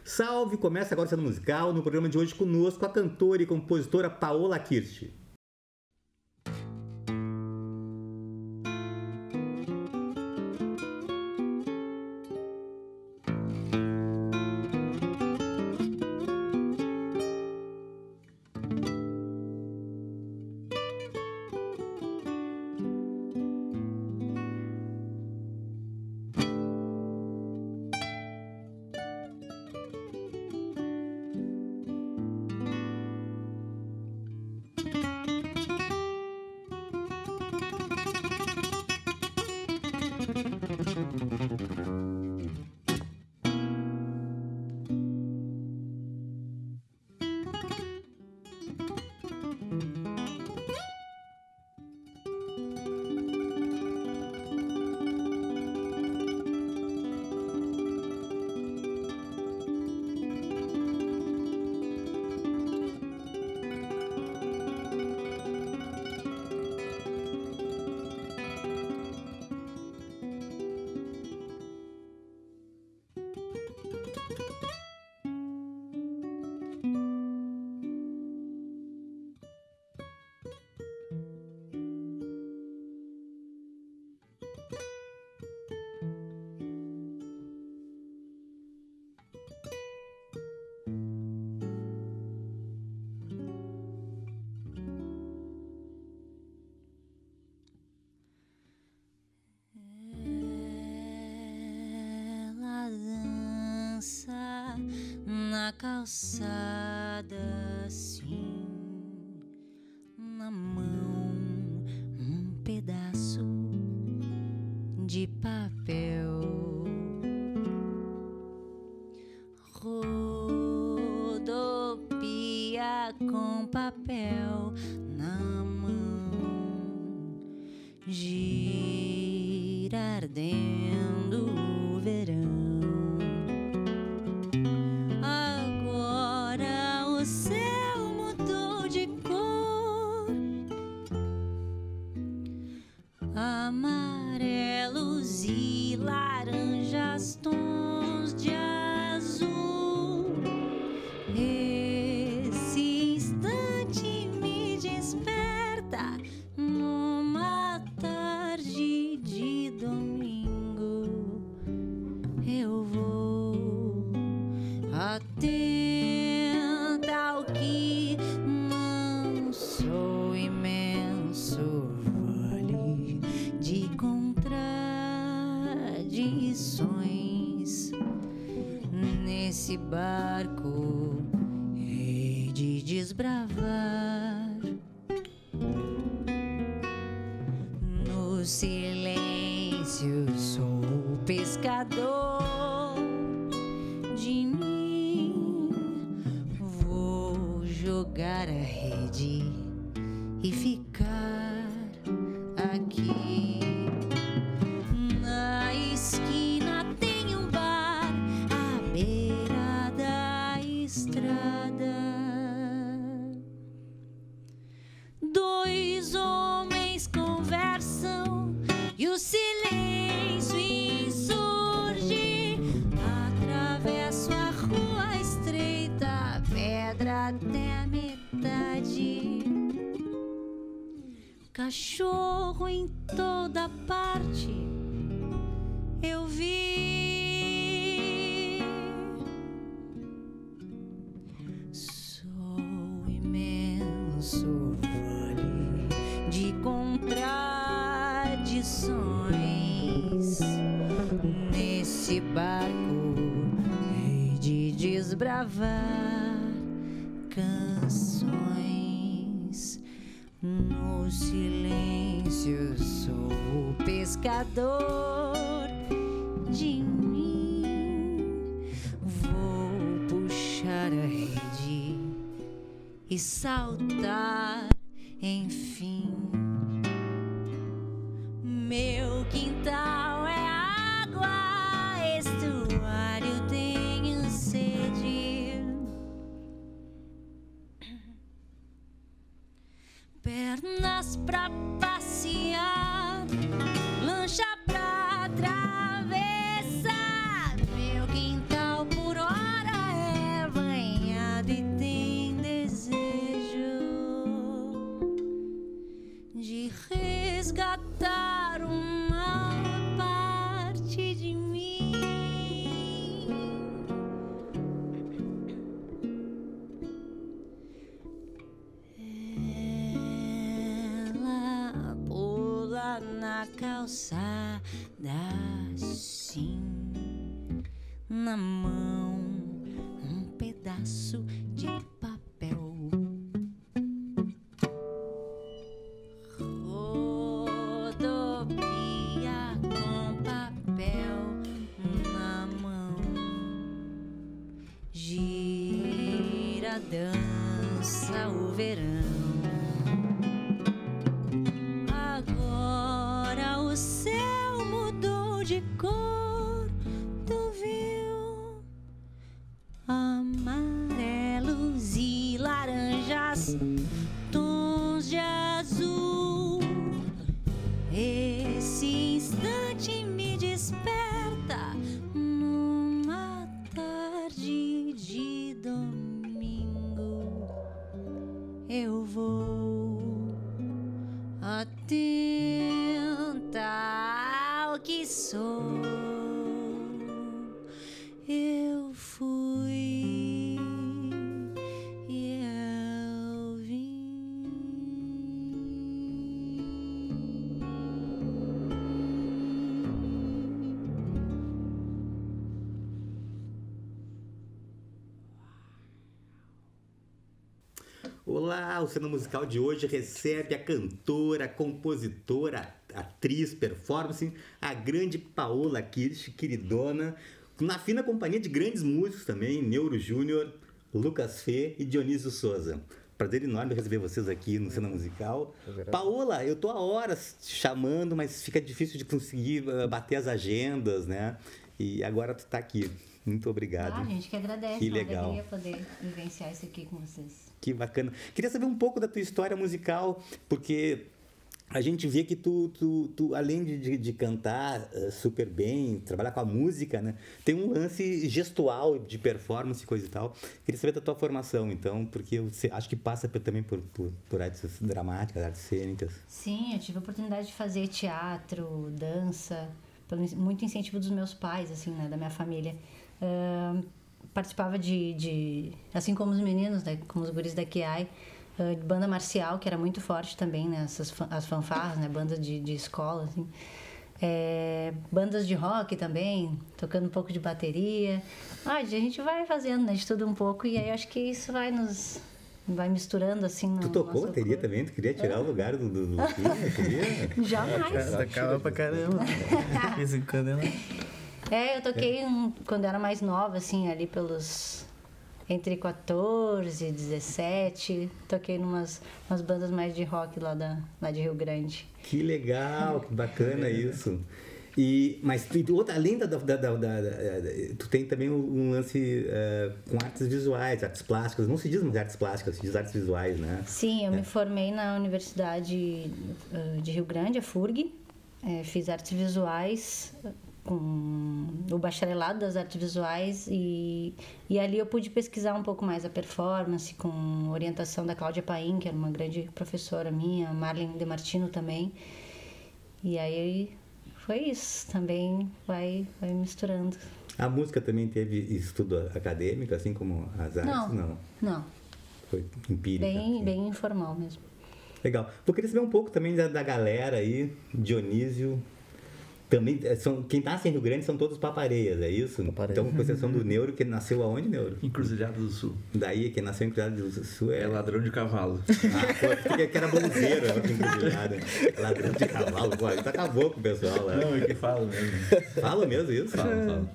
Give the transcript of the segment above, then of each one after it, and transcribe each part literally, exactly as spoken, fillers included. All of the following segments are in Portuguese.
Salve! Começa agora o Cena Musical, no programa de hoje conosco a cantora e compositora Paola Kirsch. Na calçada, assim, na mão um pedaço de papel, rodopia com papel na mão, gira ardendo o verão. Amarelos e laranjas, tons de azul. Esse instante me desperta numa tarde de domingo. Eu vou atenta ao que não sou, imenso de contradições nesse barco hei de desbravar. No silêncio sou pescador de mim, vou jogar a rede e ficar aqui. Na esquina tem um bar à beira da estrada. Dois homens conversam e o silêncio insurge. Atravesso a rua estreita, pedra até a metade. Cachorro em toda parte eu vi. Sou imenso vale de contradições nesse barco hei de desbravar canções. No silêncio sou pescador de mim, vou puxar a rede e saltar, enfim. Meu quintal é água, estuário, tenho sede. Pernas pra passear, lancha pra atravessar. Meu quintal por hora é calçada, sim, na mão um pedaço de papel. Rodopia com papel na mão, gira, dança o verão. Agora o céu mudou de cor, tu viu? Amarelos e laranjas, tons de azul. Esse instante me desperta numa tarde de domingo. Eu vou atenta ao que sou. Eu fui e eu vim. Olá, o Cena Musical de hoje recebe a cantora, compositora, atriz, performance, a grande Paola Kirsch, queridona, na fina companhia de grandes músicos também, Neuro Júnior, Lucas Fê e Dionísio Souza. Prazer enorme receber vocês aqui no Cena Musical. Paola, eu tô há horas te chamando, mas fica difícil de conseguir uh, bater as agendas, né? E agora tu tá aqui. Muito obrigado. Ah, a gente que agradece. Que uma legal. alegria poder vivenciar isso aqui com vocês. Que bacana. Queria saber um pouco da tua história musical, porque a gente vê que tu, tu, tu além de, de, de cantar uh, super bem, trabalhar com a música, né? Tem um lance gestual de performance e coisa e tal. Queria saber da tua formação, então, porque eu sei- acho que passa por- também por, por, por artes dramáticas, artes cênicas. Sim, eu tive a oportunidade de fazer teatro, dança, pelo, muito incentivo dos meus pais, assim, né, da minha família. Ahn, participava de, de, assim como os meninos, né, como os guris da Q I, ah, de banda marcial, que era muito forte também, né, essas, fan- as fanfarras, né, banda de, de escola, assim. É, bandas de rock também, tocando um pouco de bateria. Ah, a gente vai fazendo, né, de tudo um pouco, e aí eu acho que isso vai nos... vai misturando, assim, no Tu tocou nosso bateria corpo. também? Tu queria tirar o lugar do, do, do Luquinha? Queria? Jamais. Tocava pra caramba. De vez em quando ela... É, eu toquei um- quando eu era mais nova, assim, ali pelos... entre quatorze e dezessete. Toquei numas umas bandas mais de rock lá, da, lá de Rio Grande. Que legal, que bacana isso. E, mas tu, outra, além da, da, da, da- da- da- tu tem também um lance eh, com artes visuais, artes plásticas. Não se diz mais artes plásticas, se diz artes visuais, né? Sim, eu me formei na Universidade eh, de Rio Grande, a F U R G. Eh, fiz artes visuais, eh, com o bacharelado das artes visuais, e, e ali eu pude pesquisar um pouco mais a performance, com orientação da Cláudia Paim, que era uma grande professora minha, Marlene De Martino também. E aí foi isso, também vai, vai misturando. A música também teve estudo acadêmico, assim como as artes? Não, Não. não, Foi empírica. bem, assim. bem informal mesmo. Legal. Eu queria saber um pouco também da, da galera aí, Dionísio. Também, eh, são, quem nasce em Rio Grande são todos papareias, é isso? Papareias. Então, com exceção do Neuro, que nasceu aonde, Neuro? Encruzilhada do Sul. Daí, quem nasceu em Encruzilhada do Sul é... É ladrão de cavalo. Ah, pô, porque que era bonzeiro, era encruzilhada. Ladrão de cavalo, pô, isso acabou com o pessoal lá. Não, é que fala mesmo. Fala mesmo isso? Fala, fala.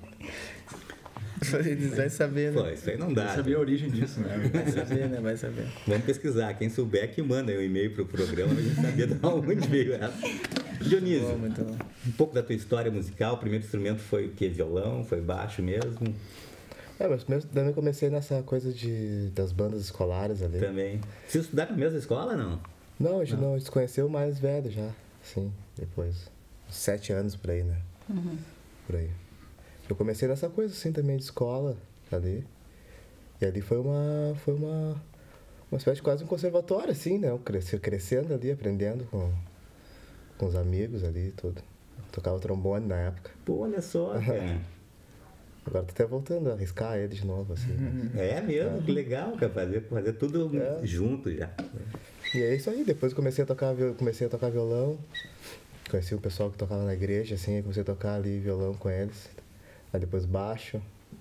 Eles vão saber, Pô, né? isso aí não Eu dá. sabia a origem disso, né? Vai saber, né? Vai saber. Vamos pesquisar. Quem souber que manda um e-mail pro programa, a gente sabia de onde veio essa. Dionísio, Bom, muito bom. um pouco da tua história musical. O primeiro instrumento foi o quê? Violão? Foi baixo mesmo? É, mas primeiro também comecei nessa coisa de, das bandas escolares ali. Também. Vocês estudaram na mesma escola, não? Não, a gente não, a gente se conheceu mais velho já, sim, depois. Uns Sete anos por aí, né? Por aí. Eu comecei nessa coisa assim também de escola ali. E ali foi uma. Foi uma. Uma espécie de quase um conservatório, assim, né? Eu cresci, crescendo ali, aprendendo com, com os amigos ali e tudo. Tocava trombone na época. Pô, olha só, cara. Agora tô até voltando a arriscar ele de novo, assim. né? É mesmo, que legal, cara. Fazer, fazer tudo É. junto já. E é isso aí, depois comecei a tocar, viol- comecei a tocar violão. conheci o pessoal que tocava na igreja, assim, aí comecei a tocar ali violão com eles. Aí depois baixo.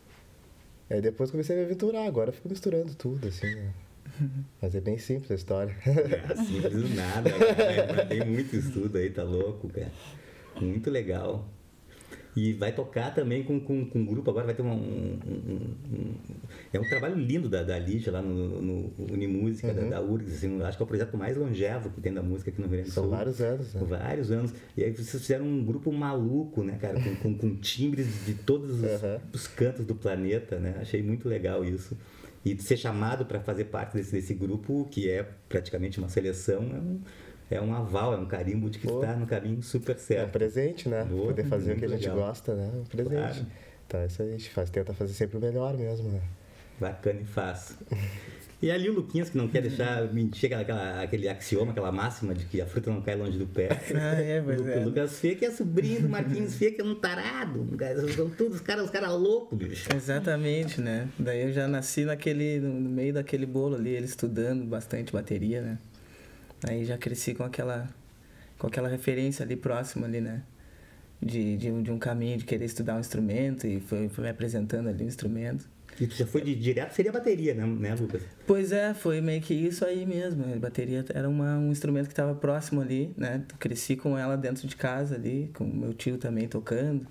Aí depois comecei a me aventurar, agora eu fico misturando tudo, assim, né? Mas é bem simples a história. É, simples do nada, cara. Tem muito estudo aí, tá louco, cara. Muito legal. E vai tocar também com, com, com um grupo, agora vai ter uma, um, um, um... É um trabalho lindo da, da Lígia lá no, no Unimúsica, uhum. da, da U R G S, assim, acho que é o projeto mais longevo que tem da música aqui no Rio Grande do Sul. São vários anos, né? Vários anos. E aí vocês fizeram um grupo maluco, né, cara, com, com, com timbres de todos os, uhum. os cantos do planeta, né? Achei muito legal isso. E ser chamado para fazer parte desse, desse grupo, que é praticamente uma seleção, é um... É um aval, é um carimbo de que está no caminho super certo. É um presente, né? Boa, poder fazer o que a gente legal. gosta, né? É um presente. Claro. Então isso aí, a gente faz, tenta fazer sempre o melhor mesmo, né? Bacana e fácil. E ali o Luquinhas, que não quer deixar... Chega aquela, aquele axioma, aquela máxima de que a fruta não cai longe do pé. Ah, é, pois o, é. O Lucas Fê, que é sobrinho do Marquinhos Fê, que é um tarado. São todos os caras, os caras loucos, bicho. Exatamente, né? Daí eu já nasci naquele, no meio daquele bolo ali, ele estudando bastante bateria, né? Aí já cresci com aquela, com aquela referência ali próxima ali, né? De, de, um, de um caminho de querer estudar um instrumento e foi, foi me apresentando ali o instrumento. E tu já foi de direto, seria bateria, né, né, Lucas? Pois é, foi meio que isso aí mesmo. A bateria era uma, um instrumento que estava próximo ali, né? Cresci com ela dentro de casa ali, com o meu tio também tocando.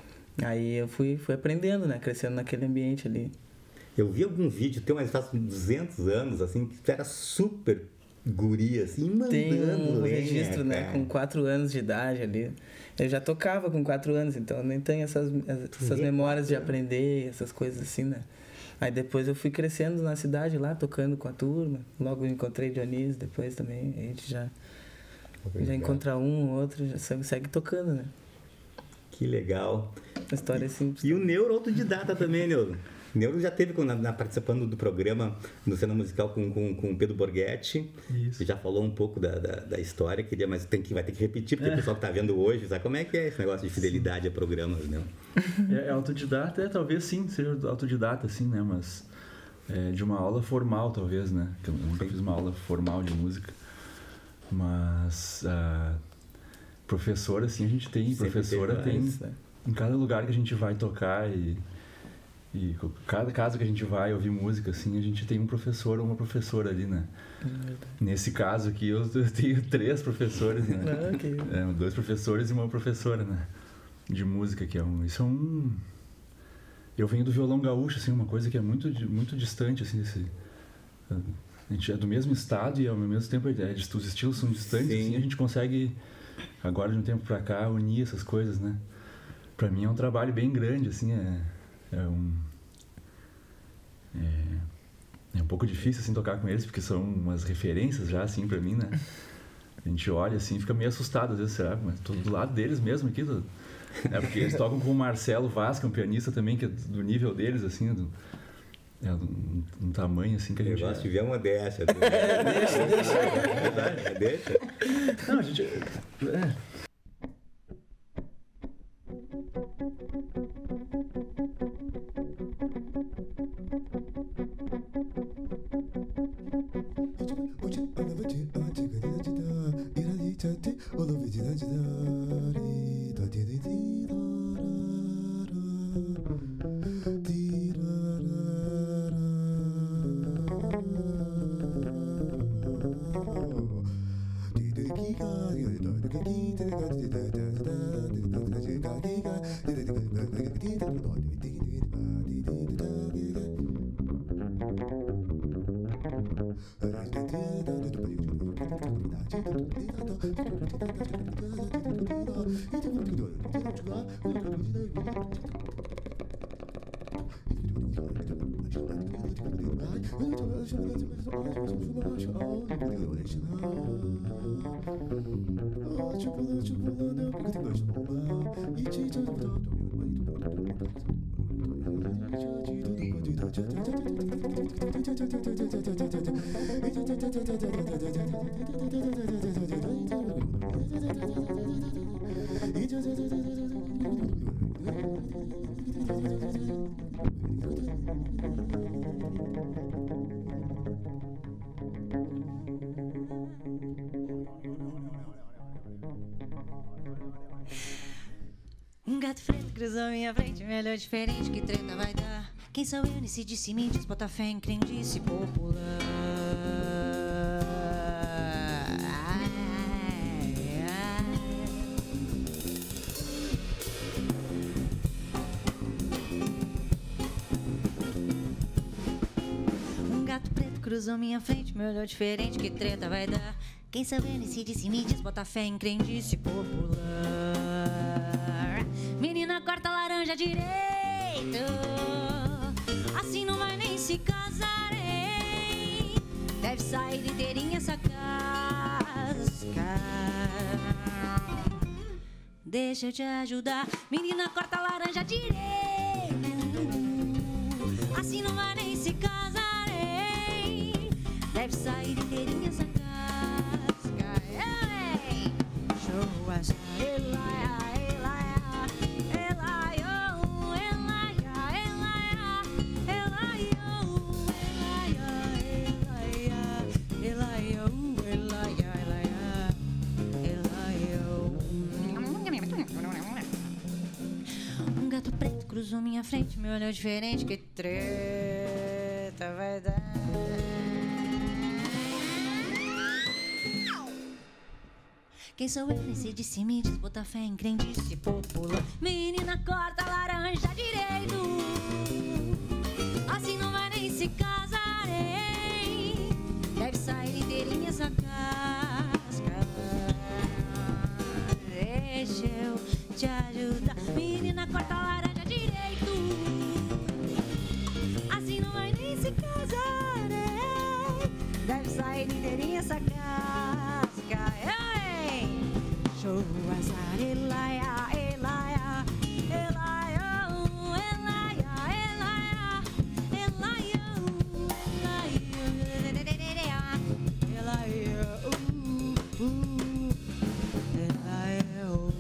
Aí eu fui, fui aprendendo, né? Crescendo naquele ambiente ali. Eu vi algum vídeo, tem mais faz duzentos anos, assim, que era super... guria, assim, mandando Tem um lenha, registro, né? cara. Com quatro anos de idade ali. Eu já tocava com quatro anos, então eu nem tenho essas, essas memórias de aprender, essas coisas assim, né? Aí depois eu fui crescendo na cidade lá, tocando com a turma. Logo eu encontrei Dionísio, depois também. A gente já, já encontra um ou outro, já segue, segue tocando, né? Que legal. A história é simples. E o Neuro autodidata também, Neuro. O Neuro já teve na, na, participando do programa no Cena Musical com, com, com o Pedro Borghetti. Isso. Já falou um pouco da, da, da história, queria, mas tem que, vai ter que repetir, porque é. o pessoal que está vendo hoje, sabe como é que é esse negócio de fidelidade sim. a programas, né? É, é autodidata, é, talvez sim, seja autodidata, sim, né? Mas é, de uma aula formal, talvez, né? Que eu nunca fiz uma aula formal de música. Mas uh, professora, sim, a gente tem. Sempre professora tem, mais, tem né? Em cada lugar que a gente vai tocar e... E cada caso que a gente vai ouvir música, assim, a gente tem um professor ou uma professora ali, né? É Nesse caso aqui, eu tenho três professores, né? Ah, okay. é, dois professores e uma professora, né? De música, que é um... Isso é um... Eu venho do violão gaúcho, assim, uma coisa que é muito, muito distante, assim, desse... A gente é do mesmo estado e, ao mesmo tempo, é, os estilos são distantes, Sim. assim, a gente consegue, agora, de um tempo pra cá, unir essas coisas, né? Pra mim é um trabalho bem grande, assim, é... É um, é, é um pouco difícil assim tocar com eles, porque são umas referências já assim pra mim, né? A gente olha assim, fica meio assustado às vezes, será? Mas tô do lado deles mesmo aqui, do, é porque eles tocam com o Marcelo Vaz, que é um pianista também, que é do nível deles, assim, do, é um, um tamanho assim que a gente... Eu gosto de ver uma dessa. deixa, deixa. É verdade, deixa. Não, a gente... É. cruzou minha frente, me olhou diferente, que treta vai dar? Quem sou eu nesse disse-me-diz, bota fé em crendice popular. Ai, ai. Um gato preto cruzou minha frente, me olhou diferente, que treta vai dar? Quem sou eu nesse disse-me-diz, bota fé em crendice popular. Menina corta laranja direito, assim não vai nem se casarem. Deve sair inteirinha essa casca. Deixa eu te ajudar. Menina corta laranja direito, assim não vai nem se casarem. Deve sair inteirinha essa casca. Ei, show essa elaia, elaia, elaia, elaia, elaia, elaia, elaia, elaia, elaia. Um gato preto cruzou minha frente, me olhou diferente, que treta vai dar? Quem sou eu nesse disse-me-diz, bota fé em crendice popular. Menina corta laranja direito, assim não vai nem se casarem. Deve sair inteirinha essa casca. Deixa eu te ajudar. Menina corta laranja direito, assim não vai nem se casarem. Deve sair inteirinha essa casca. Show azar, elaia, elaia, elaia, elaia, elaia, elaia, elaia, elaia, uh, uh, elaia, uh,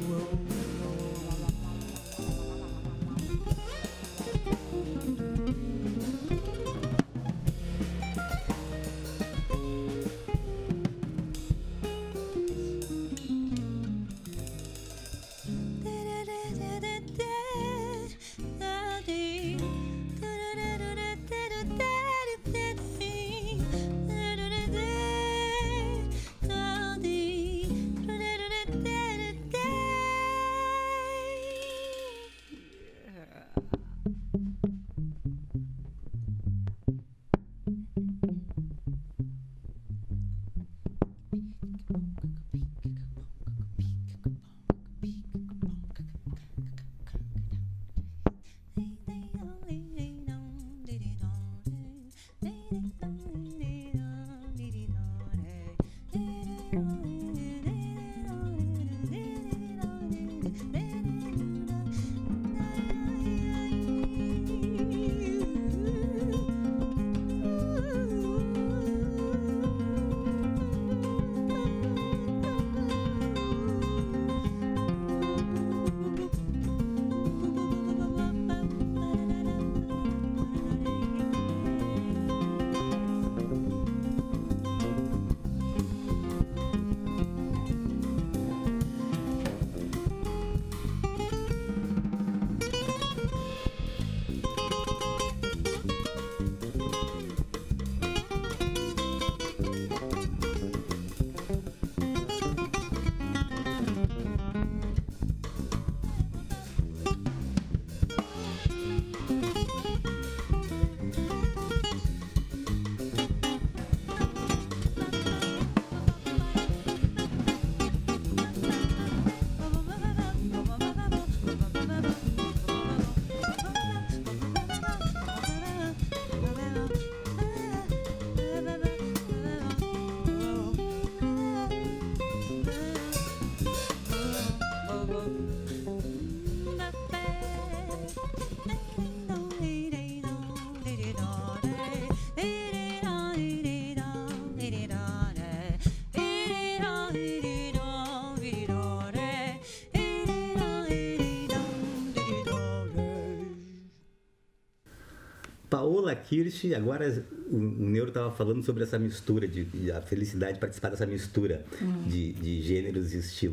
Paola Kirsch, agora o Neuro estava falando sobre essa mistura, de, de a felicidade de participar dessa mistura uhum. de, de gêneros e estilos.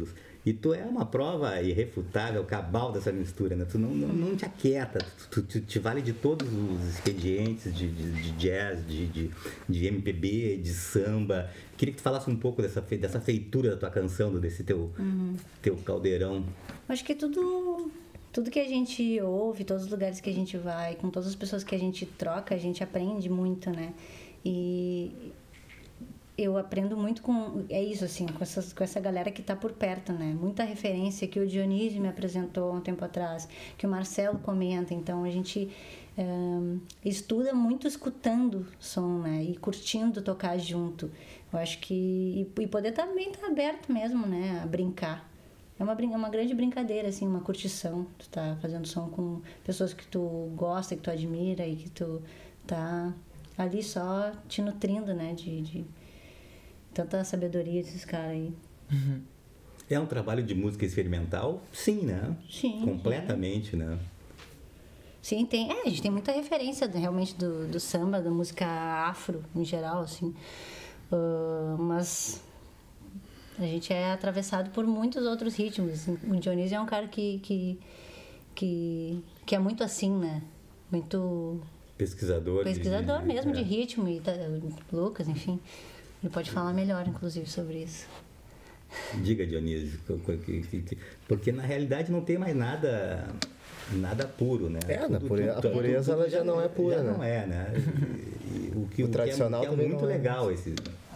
E tu é uma prova irrefutável, cabal dessa mistura, né? Tu não, não, não te aquieta, tu, tu, tu te vale de todos os expedientes de, de, de jazz, de, de, de M P B, de samba. Queria que tu falasse um pouco dessa, fe- dessa feitura da tua canção, desse teu, teu caldeirão. Acho que tudo, tudo que a gente ouve, todos os lugares que a gente vai, com todas as pessoas que a gente troca, a gente aprende muito, né? E eu aprendo muito com, é isso assim, com, essas, com essa galera que tá por perto, né? Muita referência que o Dionísio me apresentou há um tempo atrás, que o Marcelo comenta, então a gente um, estuda muito escutando som, né? E curtindo tocar junto. Eu acho que, e, e poder também estar tá aberto mesmo, né? A brincar. É uma, brin- uma grande brincadeira, assim, uma curtição. Tu tá fazendo som com pessoas que tu gosta, que tu admira e que tu tá ali só te nutrindo, né? De, de tanta sabedoria desses caras aí. É um trabalho de música experimental? Sim, né? Sim. Completamente, né? Sim, tem. É, a gente tem muita referência né, realmente do, do samba, da música afro em geral, assim. Uh, mas a gente é atravessado por muitos outros ritmos. O Dionísio é um cara que, que, que, que é muito assim, né? Muito Pesquisador. pesquisador de, mesmo é. de ritmo. E tá, Lucas, enfim. Ele pode falar melhor, inclusive, sobre isso. Diga, Dionísio, que- que- que- porque na realidade não tem mais nada nada puro, né? É, na pure- a pureza ela já não é pura, já né? não é, né? E- e o que O o que tradicional é, que é também muito não é. legal esse.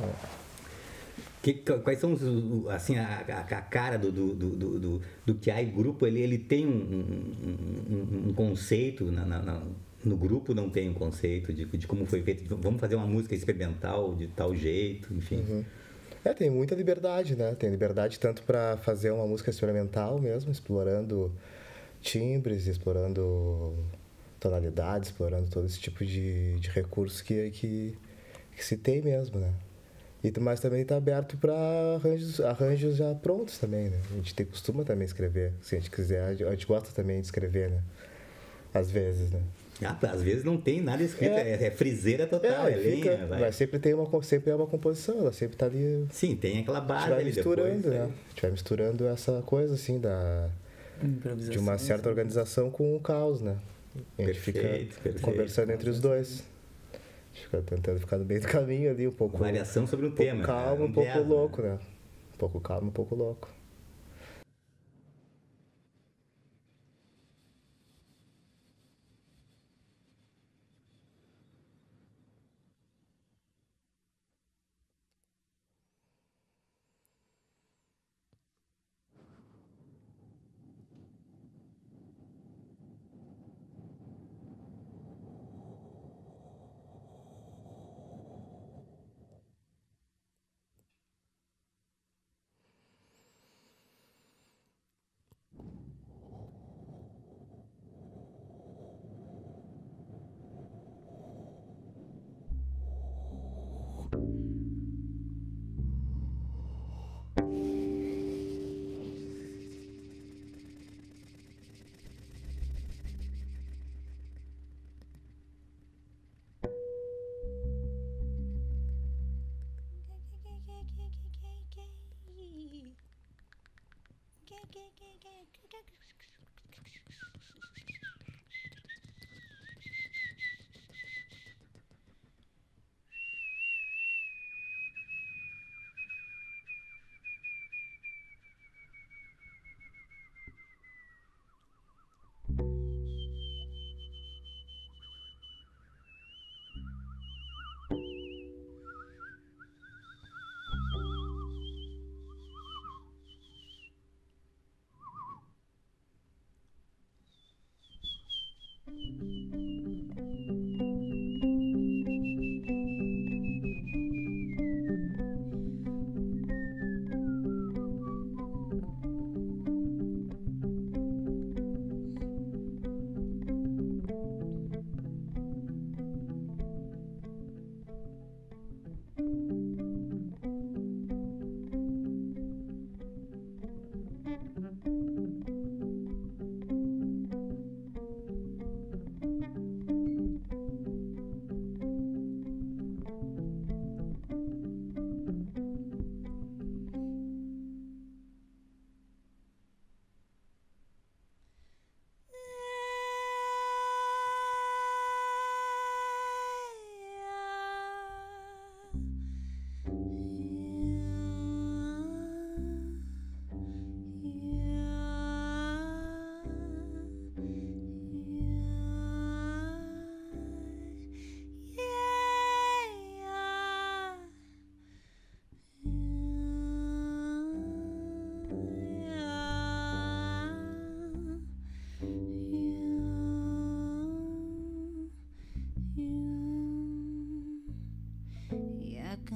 Que- quais são os, o- assim a, a- a cara do do, do, do, do, do que há em grupo? Ele ele tem um, um, um- um conceito na, na- na- no grupo não tem um conceito de, de como foi feito. Vamos fazer uma música experimental de tal jeito, enfim. Uhum. É, tem muita liberdade, né? Tem liberdade tanto para fazer uma música experimental mesmo, explorando timbres, explorando tonalidades, explorando todo esse tipo de, de recurso que, que, que se tem mesmo, né? E, mas também está aberto para arranjos, arranjos já prontos também, né? A gente tem costuma também escrever, se a gente quiser, a gente- a gente gosta também de escrever, né? Às vezes, né? Ah, às vezes não tem nada escrito, é, É. é friseira total, É, é, e fica, lenha, vai. mas sempre tem uma, sempre é uma composição, ela sempre está ali. Sim, tem aquela A gente base vai ali misturando, depois. né? é. A gente vai misturando essa coisa, assim, da, Improvisação. de uma certa organização com o caos, né? A gente Perfeito, fica perfeito. conversando entre os dois. A gente fica tentando ficar no meio do caminho ali, um pouco, Variação sobre um um pouco tema. calmo, né? um pouco jazz, né? louco, né? Um pouco calmo, um pouco louco.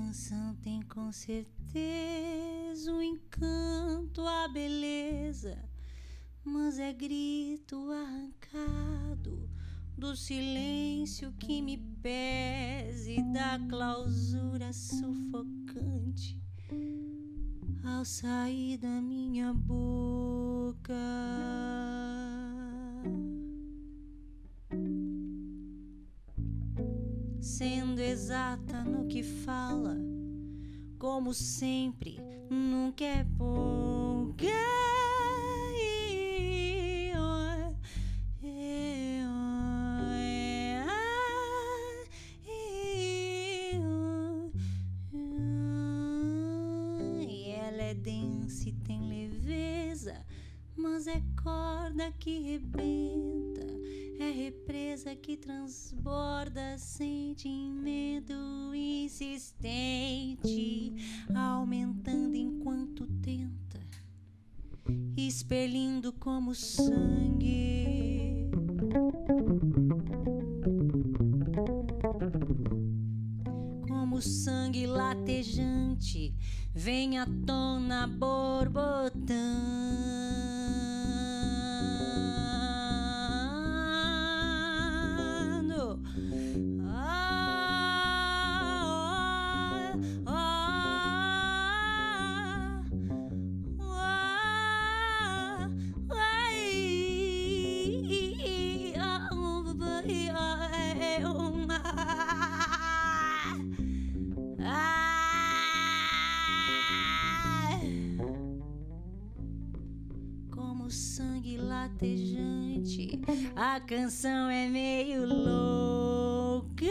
canção tem com certeza um encanto, a beleza, mas é grito arrancado do silêncio que me pesa e da clausura sufocante ao sair da minha boca. Sendo exata no que fala, como sempre, nunca é pouca. E ela é densa e tem leveza, mas é corda que rebenta, é represa que transborda sentimento insistente, aumentando enquanto tenta, expelindo como sangue. Como sangue latejante, vem à tona borbotando. Sangue latejante, a canção é meio louca.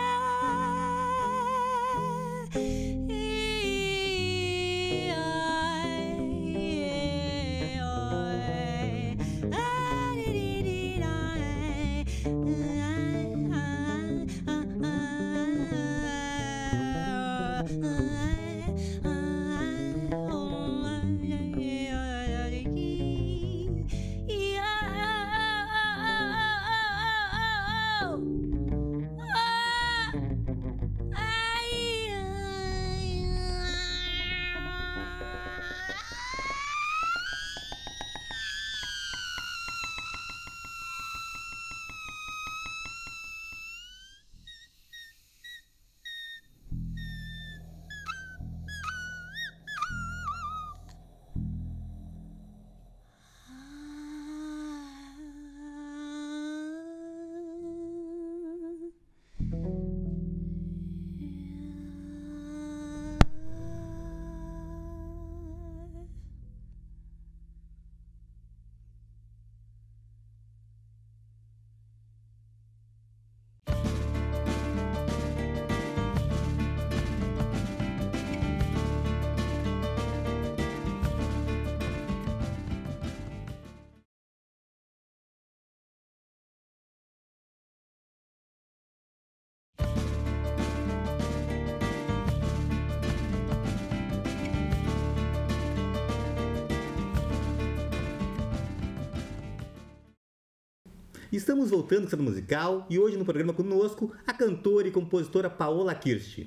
Estamos voltando com o Centro Musical e hoje no programa conosco a cantora e compositora Paola Kirsch.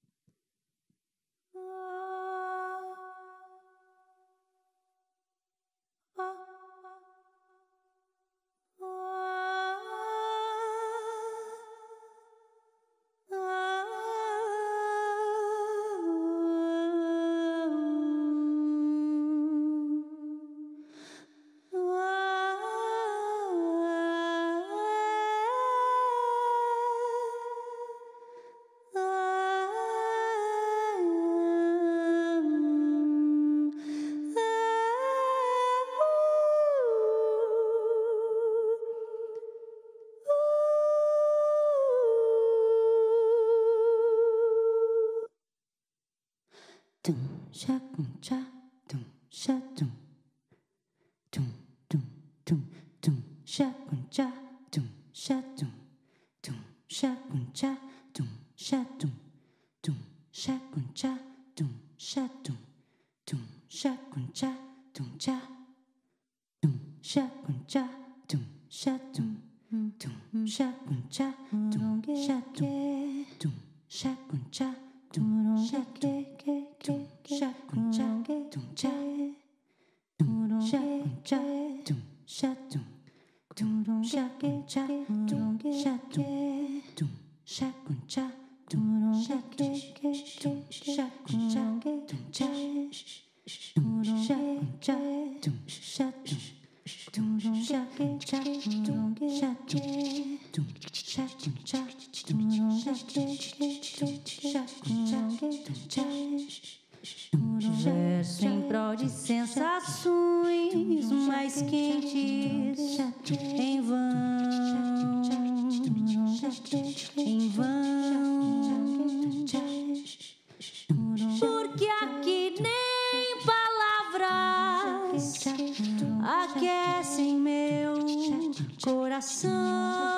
Tum sha tum cha tum sha tum tum tum tum tum sha tum cha tum sha tum tum sha tum cha tum sha tum tum sha tum cha tum sha tum tum sha tum cha tum cha tum sha tum cha tum sha tum tum sha tum cha tum sha tum tum sha tum cha Verso em prol de sensações mais quentes, em vão, em vão, porque aqui nem palavras aquecem meu coração.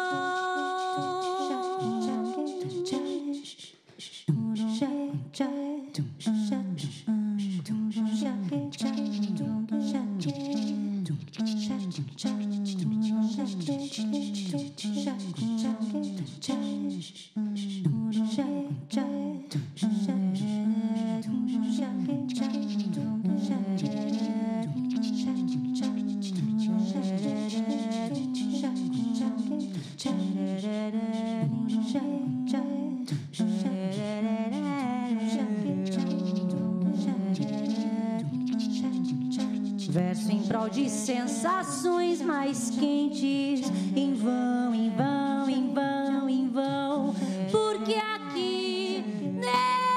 Verso em prol de sensações mais quentes, em vão, em vão, em vão, em vão, porque aqui nem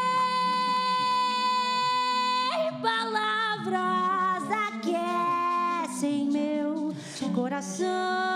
palavras aquecem meu coração.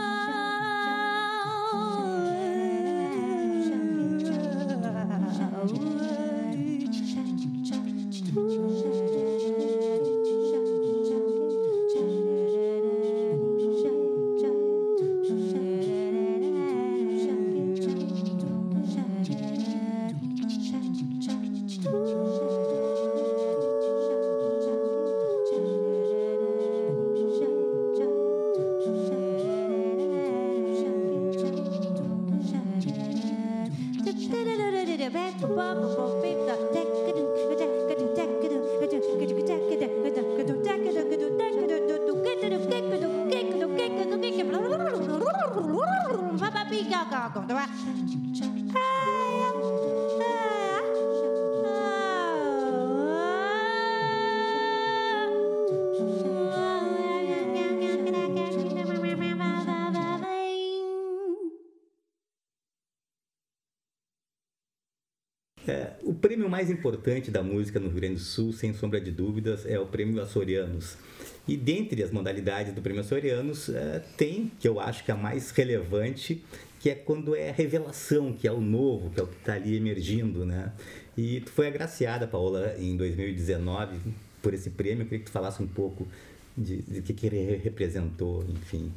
É, o prêmio mais importante da música no Rio Grande do Sul, sem sombra de dúvidas, é o Prêmio Açorianos. E dentre as modalidades do Prêmio Açorianos, é, tem, que eu acho que é a mais relevante, que é quando é a revelação, que é o novo, que é o que está ali emergindo, né? E tu foi agraciada, Paola, em dois mil e dezenove, por esse prêmio. Eu queria que tu falasse um pouco de, de que, que ele representou, enfim.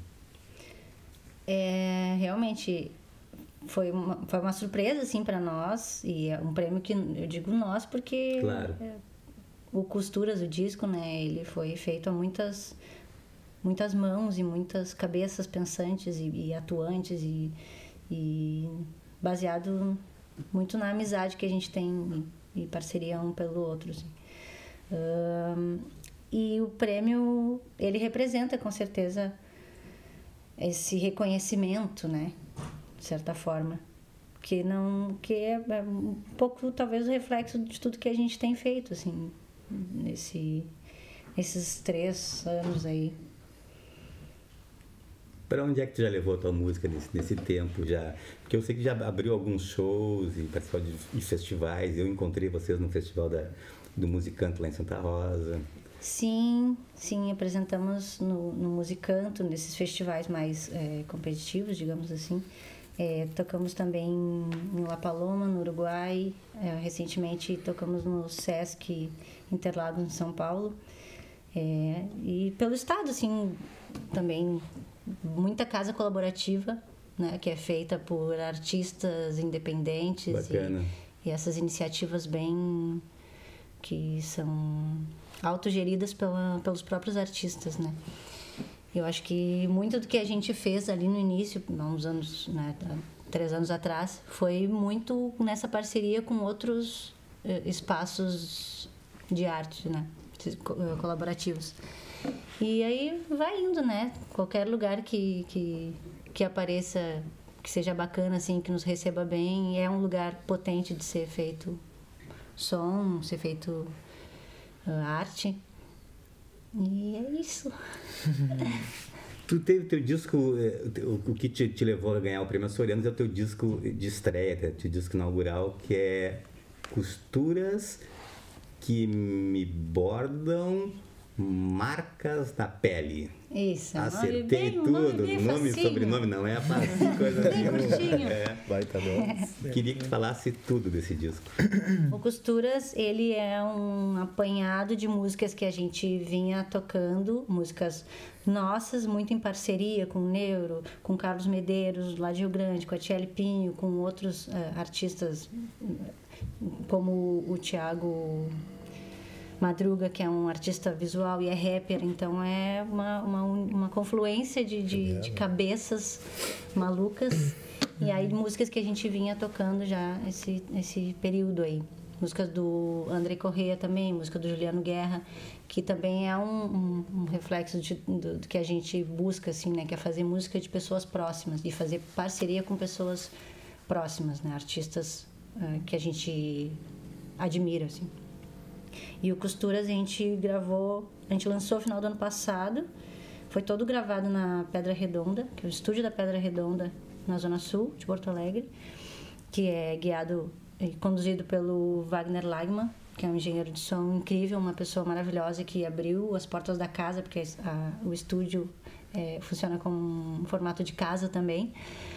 É, realmente... Foi uma, foi uma surpresa, assim, para nós, e é um prêmio que eu digo nós porque claro. é, o Costuras, o disco, né, ele foi feito a muitas, muitas mãos e muitas cabeças pensantes e, e atuantes e, e baseado muito na amizade que a gente tem e, e parceria um pelo outro, assim. Um, e o prêmio, ele representa, com certeza, esse reconhecimento, né, de certa forma, que não que é, é um pouco talvez o reflexo de tudo que a gente tem feito, assim, nesse esses três anos aí. Para onde é que tu já levou a tua música nesse, nesse tempo já? Porque eu sei que já abriu alguns shows e participou de, de festivais. Eu encontrei vocês no festival da, do Musicanto lá em Santa Rosa. Sim, sim, apresentamos no, no Musicanto, nesses festivais mais é, competitivos, digamos assim. É, tocamos também em La Paloma, no Uruguai. É, recentemente tocamos no Sesc Interlagos, em São Paulo. É, e pelo estado, assim, também muita casa colaborativa, né, que é feita por artistas independentes. Bacana. E, e essas iniciativas bem... que são autogeridas pela, pelos próprios artistas, né? Eu acho que muito do que a gente fez ali no início, há uns anos, né, três anos atrás, foi muito nessa parceria com outros uh, espaços de arte, né? Colaborativos. E aí vai indo, né? Qualquer lugar que, que, que apareça, que seja bacana, assim, que nos receba bem, é um lugar potente de ser feito som, ser feito uh, arte. E é isso. Tu teve teu disco, o que te, te levou a ganhar o Prêmio Açorianos é o teu disco de estreia, teu disco inaugural, que é Costuras que me bordam marcas na pele. Isso. Acertei bem, tudo. Nome, nome e sobrenome não é fácil, coisa nenhuma. É, vai, tá bom. Queria que tu falasse tudo desse disco. O Costuras, ele é um apanhado de músicas que a gente vinha tocando, músicas nossas, muito em parceria com o Neuro, com Carlos Medeiros, lá de Rio Grande, com a Tiele Pinho, com outros uh, artistas como o Thiago Madruga, que é um artista visual e é rapper, então é uma, uma, uma confluência de, de, de cabeças malucas. E aí músicas que a gente vinha tocando já esse, esse período aí. Músicas do André Corrêa também, música do Juliano Guerra, que também é um, um, um reflexo de, do, do que a gente busca, assim, né? Que é fazer música de pessoas próximas, de fazer parceria com pessoas próximas, né? Artistas uh, que a gente admira, assim. E o Costuras a gente gravou, a gente lançou no final do ano passado, foi todo gravado na Pedra Redonda, que é o estúdio da Pedra Redonda, na Zona Sul de Porto Alegre, que é guiado e conduzido pelo Wagner Lagman, que é um engenheiro de som incrível, uma pessoa maravilhosa que abriu as portas da casa, porque a, o estúdio é, funciona como um formato de casa também.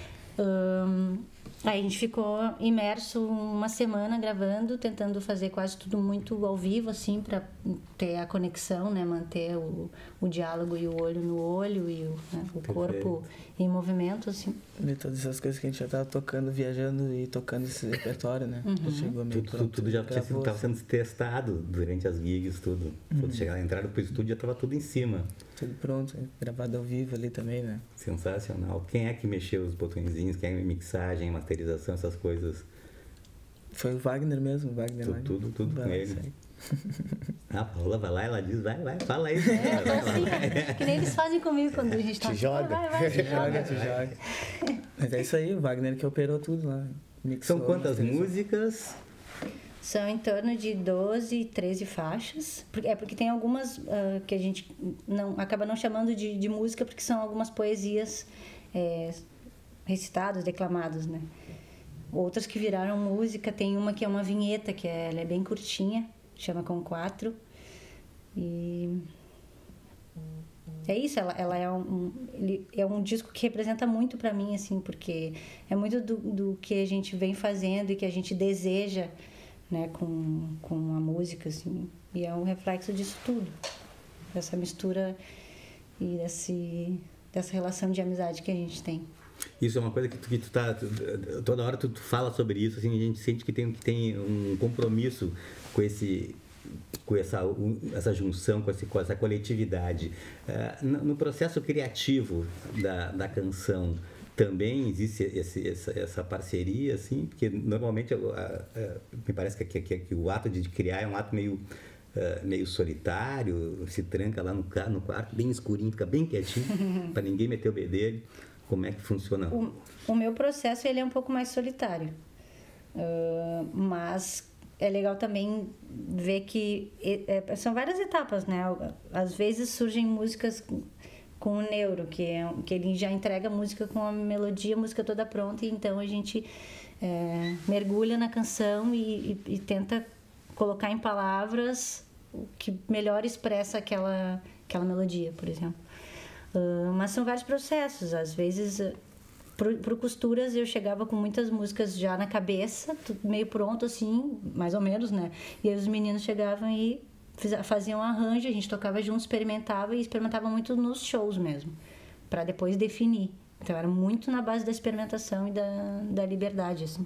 Um, aí a gente ficou imerso uma semana gravando, tentando fazer quase tudo muito ao vivo, assim, para ter a conexão, né, manter o, o diálogo e o olho no olho e o, né, o corpo em movimento, assim. E todas essas coisas que a gente já estava tocando, viajando e tocando esse repertório, né? Uhum. Já chegou meio Tudo, pronto, tudo já estava sendo testado durante as gigs, tudo. Uhum. Quando chegaram, entraram pro estúdio, já estava tudo em cima. Tudo pronto, gravado ao vivo ali também, né? Sensacional. Quem é que mexeu os botõezinhos? Quem é que mixagem, masterização, essas coisas? Foi o Wagner mesmo, o Wagner. Tudo, Wagner. tudo, tudo Vai, com ele. segue. Ah, a Paola vai lá, ela diz, vai, vai, fala aí. É, vai, vai, assim, vai. que nem eles fazem comigo quando a gente tá... Te joga. Vai, vai, te joga. Te joga. Mas é isso aí, o Wagner que operou tudo lá. Mixou, São quantas masterizou. músicas? São em torno de doze, treze faixas. É porque tem algumas uh, que a gente não, acaba não chamando de, de música, porque são algumas poesias é, recitadas, declamadas, né? Outras que viraram música. Tem uma que é uma vinheta, que é, ela é bem curtinha, chama Com Quatro. E é isso, ela, ela é, um, ele é um disco que representa muito para mim, assim, porque é muito do, do que a gente vem fazendo e que a gente deseja, né, com, com a música, assim, e é um reflexo disso tudo, dessa mistura e desse, dessa relação de amizade que a gente tem. Isso é uma coisa que tu, que tu tá, tu, toda hora tu, tu fala sobre isso, assim, a gente sente que tem, que tem um compromisso com esse, com essa, essa junção, com, esse, com essa coletividade. Uh, no, no processo criativo da, da canção, também existe esse, essa, essa parceria, assim, porque normalmente uh, uh, me parece que, que, que o ato de criar é um ato meio, uh, meio solitário, se tranca lá no, no quarto, bem escurinho, fica bem quietinho, para ninguém meter o bedelho. Como é que funciona? O, o meu processo ele é um pouco mais solitário, uh, mas é legal também ver que é, são várias etapas, né? Às vezes surgem músicas com o Neuro, que, é, que ele já entrega a música com a melodia, a música toda pronta, e então a gente é, mergulha na canção e, e, e tenta colocar em palavras o que melhor expressa aquela, aquela melodia, por exemplo. Uh, mas são vários processos. Às vezes, uh, pro, pro Costuras, eu chegava com muitas músicas já na cabeça, tudo meio pronto, assim, mais ou menos, né? E aí os meninos chegavam e faziam um arranjo, a gente tocava junto, experimentava, e experimentava muito nos shows mesmo, para depois definir. Então era muito na base da experimentação e da, da liberdade, assim.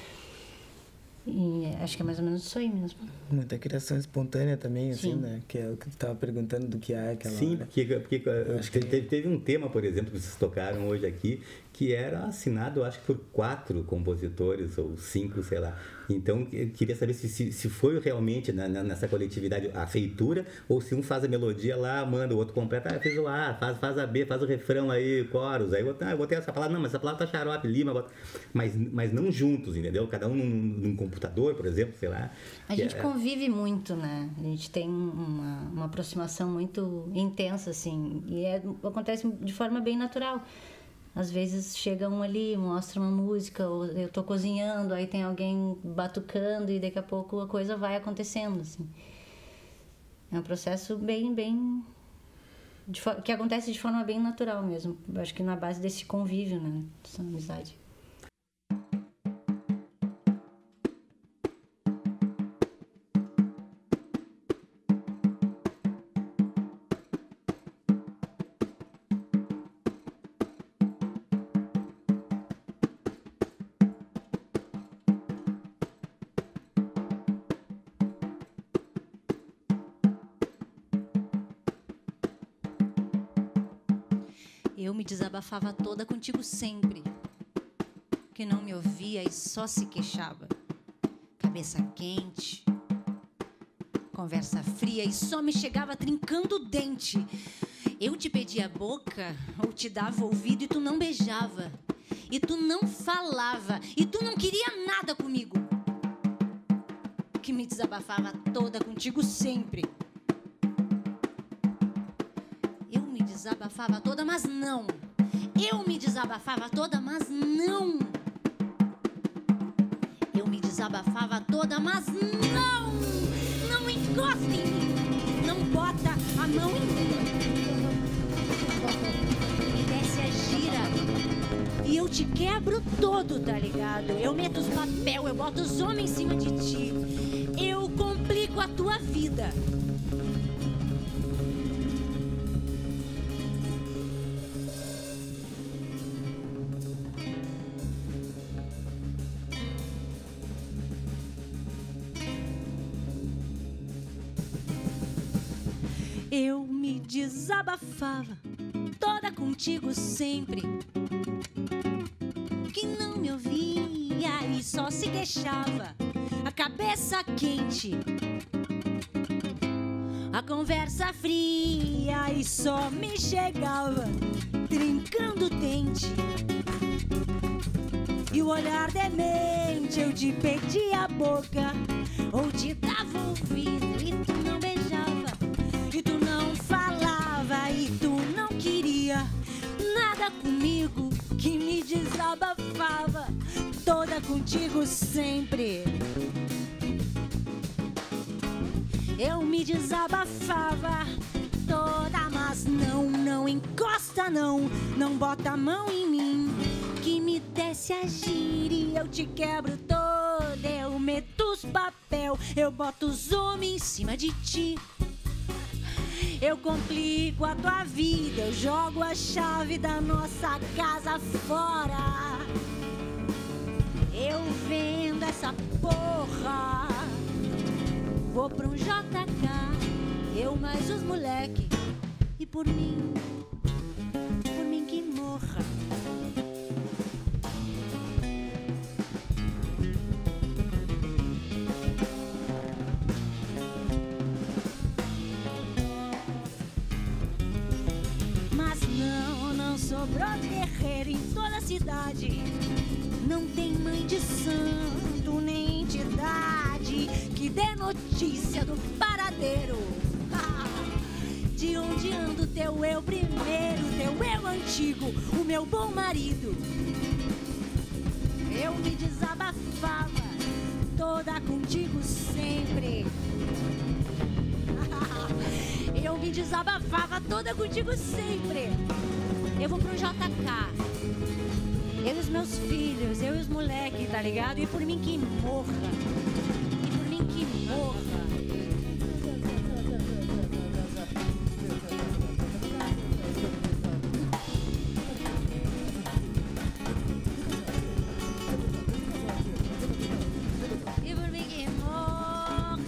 E acho que é mais ou menos isso aí mesmo. Muita criação espontânea também, assim, Sim. né? Que é o que tu estava perguntando do que é aquela Sim, hora. porque, porque acho que- teve, teve um tema, por exemplo, que vocês tocaram hoje aqui, que era assinado, eu acho que por quatro compositores ou cinco, sei lá. Então, eu queria saber se, se, se foi realmente na, na, nessa coletividade a feitura, ou se um faz a melodia lá, manda, o outro completa, ah, fez o A, faz, faz a B, faz o refrão aí, coros, aí eu, ah, eu botei essa palavra, não, mas essa palavra tá xarope, lima, bota... mas, mas não juntos, entendeu? Cada um num, num computador, por exemplo, sei lá. A gente é... convive muito, né? A gente tem uma, uma aproximação muito intensa, assim, e é, acontece de forma bem natural. Às vezes chega um ali, mostra uma música, ou eu tô cozinhando, aí tem alguém batucando e daqui a pouco a coisa vai acontecendo, assim. É um processo bem, bem... De, que acontece de forma bem natural mesmo. Eu acho que na base desse convívio, né? Dessa amizade. Eu me desabafava toda contigo sempre, que não me ouvia e só se queixava. Cabeça quente, conversa fria e só me chegava trincando o dente. Eu te pedia a boca ou te dava ouvido e tu não beijava. E tu não falava e tu não queria nada comigo. Que me desabafava toda contigo sempre. Desabafava toda, mas não. Eu me desabafava toda, mas não. Eu me desabafava toda, mas não. Não encosta em mim. Não bota a mão em mim. Me desce a gira e eu te quebro todo, tá ligado? Eu meto os papel, eu boto os homens em cima de ti. Eu complico a tua vida. Eu me desabafava toda contigo sempre, que não me ouvia e só se queixava. A cabeça quente, a conversa fria e só me chegava trincando o dente. E o olhar demente, eu te pedia a boca ou te dava ouvido e tu não beijava. E tu não falava e tu não queria nada comigo, que me desabafava toda contigo sempre. Eu me desabafava toda, mas não, não encosta não, não bota a mão em mim, que me desce a gira e eu te quebro toda. Eu meto os papel, eu boto os homens em cima de ti. Eu complico a tua vida, eu jogo a chave da nossa casa fora. Eu vendo essa porra, vou pra um J K, eu mais os moleque. E por mim, por mim que morra. Sobrou guerreiro em toda a cidade. Não tem mãe de santo nem entidade que dê notícia do paradeiro. De onde anda o teu eu primeiro, teu eu antigo, o meu bom marido. Eu me desabafava toda contigo sempre. Eu me desabafava toda contigo sempre. Eu vou pro J K, eu e os meus filhos, eu e os moleques, tá ligado? E por mim que morra, e por mim que morra. E por mim que morra.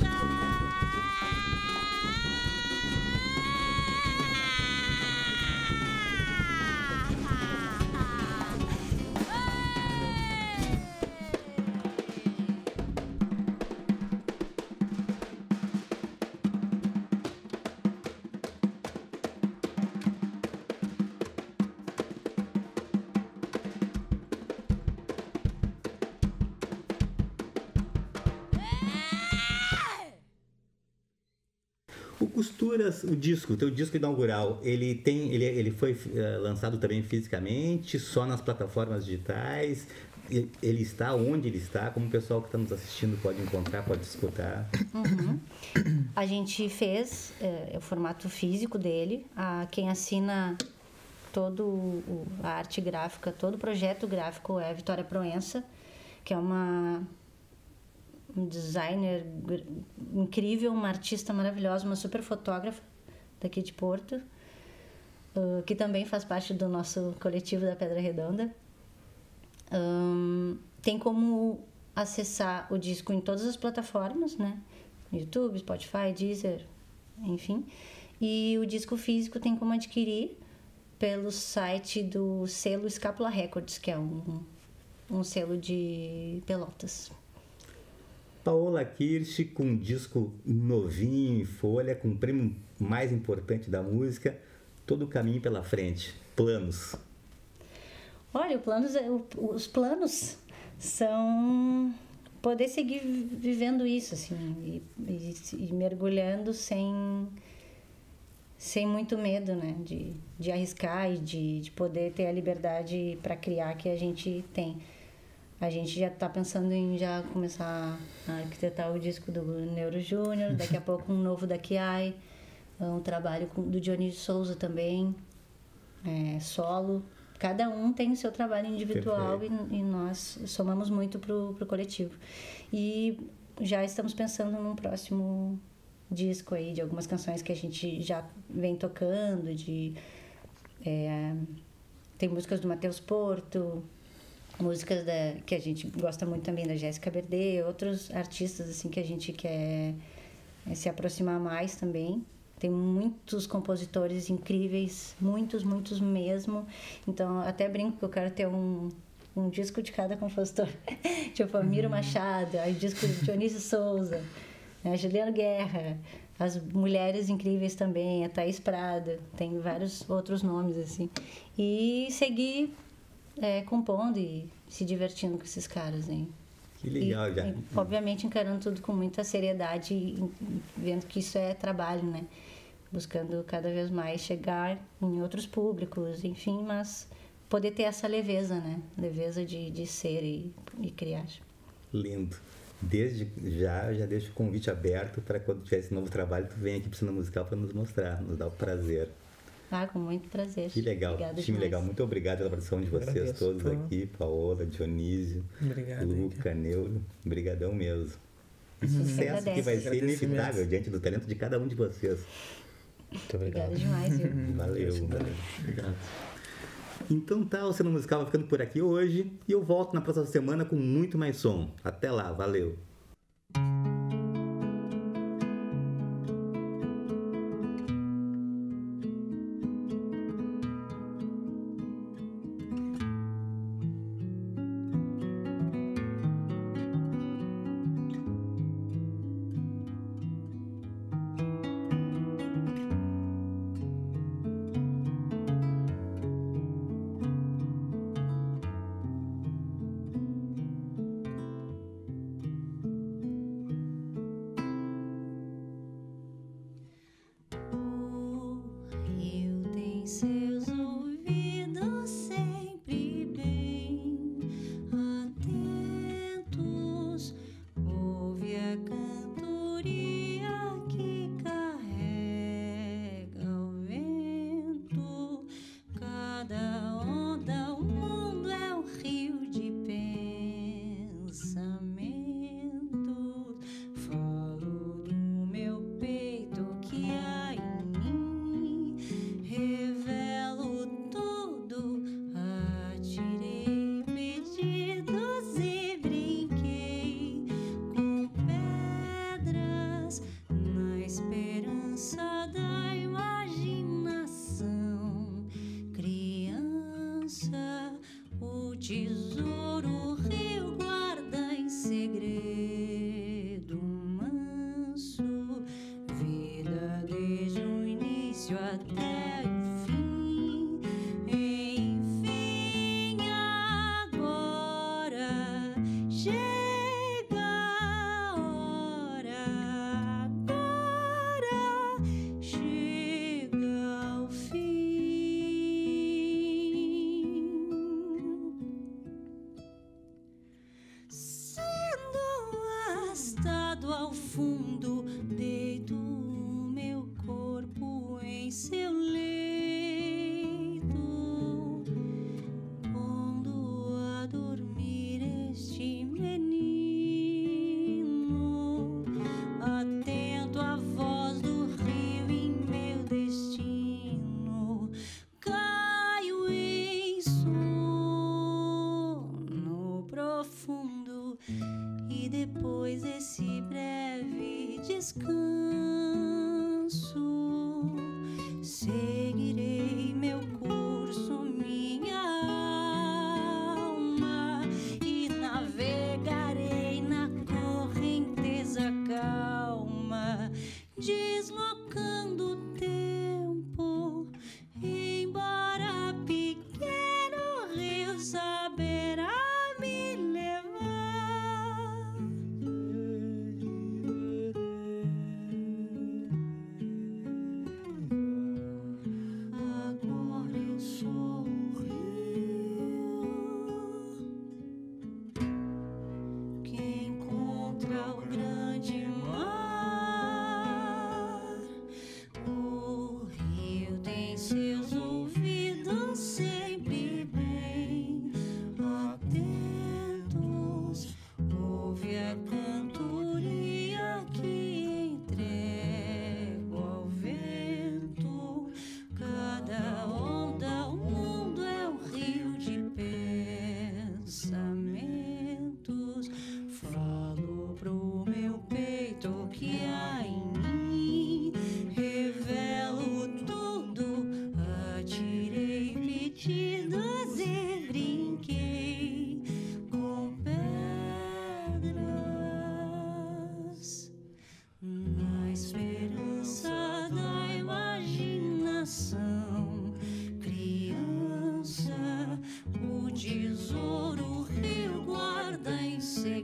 O Costuras, o disco, o teu disco inaugural, ele tem, ele, ele foi uh, lançado também fisicamente, só nas plataformas digitais? Ele está onde ele está? Como o pessoal que está nos assistindo pode encontrar, pode escutar? Uhum. A gente fez é, o formato físico dele. A, quem assina todo o, a arte gráfica, todo o projeto gráfico é a Vitória Proença, que é uma um designer incrível, uma artista maravilhosa, uma super fotógrafa daqui de Porto, uh, que também faz parte do nosso coletivo da Pedra Redonda. Um, tem como acessar o disco em todas as plataformas, né? YouTube, Spotify, Deezer, enfim. E o disco físico tem como adquirir pelo site do selo Escápula Records, que é um, um selo de Pelotas. Paola Kirsch, com um disco novinho em folha, com o prêmio mais importante da música, todo o caminho pela frente. Planos? Olha, o planos, os planos são poder seguir vivendo isso, assim, e, e, e mergulhando sem, sem muito medo, né? De, de arriscar e de, de poder ter a liberdade para criar que a gente tem. A gente já está pensando em já começar a arquitetar o disco do Neuro Júnior, daqui a pouco um novo da Kiai, um trabalho com, do Dionísio Souza também, é, solo. Cada um tem o seu trabalho individual e, e nós somamos muito pro, pro coletivo. E já estamos pensando num próximo disco aí, de algumas canções que a gente já vem tocando, de... É, tem músicas do Matheus Porto, músicas da, que a gente gosta muito também da Jéssica Berdê, outros artistas assim que a gente quer é, se aproximar mais também. Tem muitos compositores incríveis, muitos, muitos mesmo. Então, até brinco que eu quero ter um, um disco de cada compositor. Tipo, Amiro uhum. Machado, aí disco de Dionísio Souza, né, Juliano Guerra, as mulheres incríveis também, a Thaís Prada, tem vários outros nomes, assim. E seguir é, compondo e se divertindo com esses caras, hein? Que legal, e, já. E, obviamente, encarando tudo com muita seriedade e, e vendo que isso é trabalho, né? Buscando cada vez mais chegar em outros públicos, enfim, mas poder ter essa leveza, né? Leveza de, de ser e, e criar. Lindo. Desde já, já deixo o convite aberto para quando tiver esse novo trabalho, tu vem aqui para o Cena Musical para nos mostrar, nos dar o prazer. Ah, com muito prazer. Que legal, Obrigada time demais. legal. Muito obrigado pela participação de vocês Agradeço, todos tô... aqui, Paola, Dionísio, Obrigado, Luca, Neuro. Obrigadão mesmo. E Uhum. sucesso que vai ser Agradeço inevitável mesmo. diante do talento de cada um de vocês. Muito obrigado. Obrigada demais, viu? Valeu. Valeu. Obrigado. Então tá, o Cena Musical vai ficando por aqui hoje e eu volto na próxima semana com muito mais som. Até lá, valeu. Seus ouvidos sempre bem atentos, ouve a cantoria que carrega o vento. Cada onda, o mundo é um rio de pensamentos. Falo do meu peito que há em mim. Revelo tudo, atirei pedidos e brinquei com pedras na esperança da imaginação. Criança, o tesouro o rio guarda em segredo manso. Vida desde o início até chega a hora, agora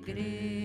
crer.